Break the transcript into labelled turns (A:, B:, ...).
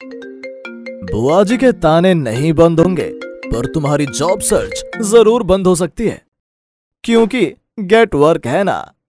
A: बुआ जी के ताने नहीं बंद होंगे, पर तुम्हारी जॉब सर्च जरूर बंद हो सकती है, क्योंकि गेट वर्क है ना।